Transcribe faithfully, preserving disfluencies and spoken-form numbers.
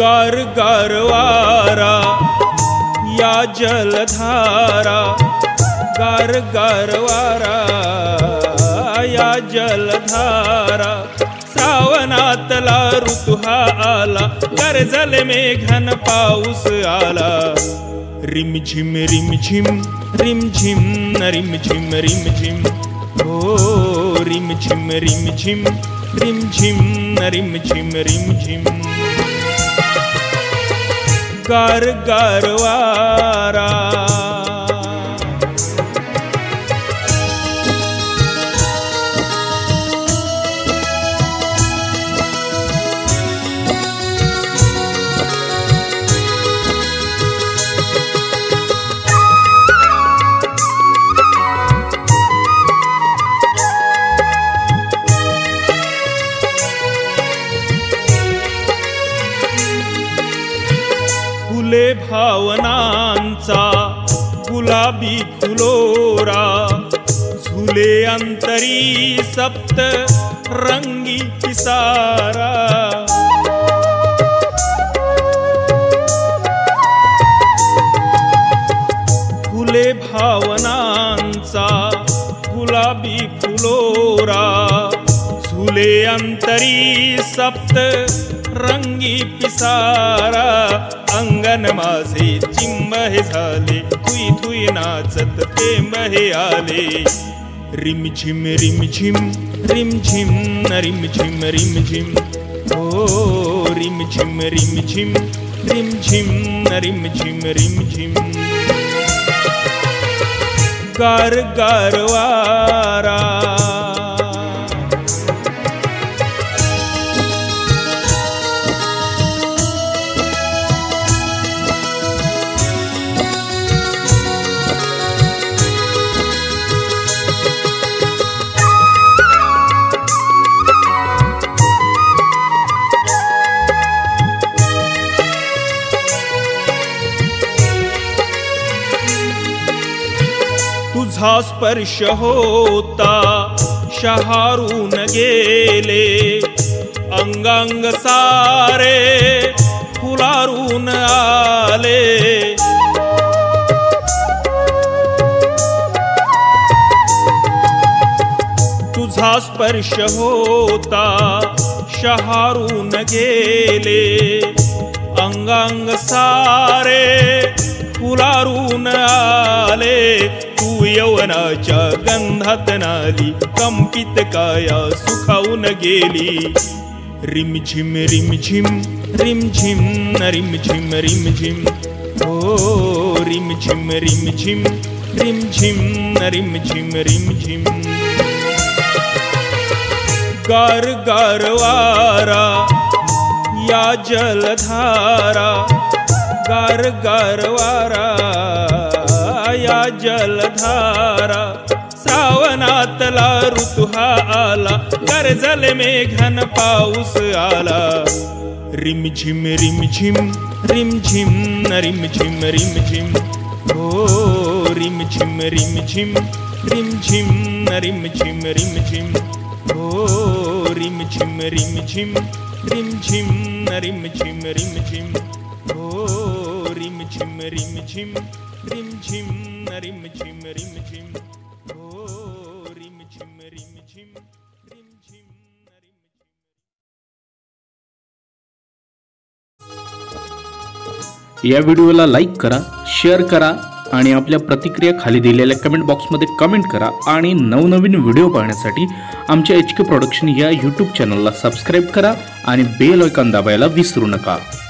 गार गार वारा या जलधारा, गार गार वारा या जलधारा, श्रावणातला ऋतू हा आला, गरजले मेघन पाऊस आला। रिम झिम रिम झिम रिम झिम रिम झिम रिम झिम, हो रिम झिम रिम झिम रिम झिम रिम झिम रिम झिम, गार गार वारा। फुले भावनांचा गुलाबी फुलोरा, झुले अंतरी सप्त रंगी पिसारा। फुले भावनांचा गुलाबी फुलोरा, झुले अंतरी सप्त रंगी पिसारा। अंगण माझे चिंब हे झाले, थुई थुई नाचत थेंब हे आले। रिम झिम रिम झिम रिम झिम रिम झिम रिम झिम, हो रिम झिम रिम झिम रिम झिम रिम झिम रिम झिम, गार गार वारा। तुझा स्पर्श होता शहारून गेले, अंगांग सारे फुलारून आले। तुझा स्पर्श होता शहारून गेले, अंगांग सारे फुलारून आले। तू यवनाच्या गंधात नाली, कंपित काया सुखावून गेली। रिम झिम रिम झिम रिम झिम रिम झिम रिम झिम, हो रिम झिम रिम झिम रिम झिम रिम झिम रिम झिम, गार गार वारा या जलधारा, गार गार वारा या जलधारा। श्रावणातला ऋतू हा आला, गरजले मेघन पाऊस आला। रिम झिम रिम झिम रिम झिम रिम झिम रिम झिम, हो रिम झिम रिम झिम रिम झिम रिम झिम रिम झिम, हो रिम झिम रिम झिम रिम झिम रिम झिम रिम झिम, हो रिम झिम रिम झिम रिम झिम रिम झिम रिम झिम, हो रिम झिम रिम झिम रिम झिम रिम झिम। या व्हिडिओला लाईक करा, शेअर करा आणि आपल्या प्रतिक्रिया खाली दिलेल्या कमेंट बॉक्समध्ये कमेंट करा। आणि नवनवीन व्हिडिओ पाहण्यासाठी आमच्या एच के प्रोडक्शन या यूट्यूब चॅनलला सबस्क्राईब करा आणि बेल आयकॉन दाबायला विसरू नका।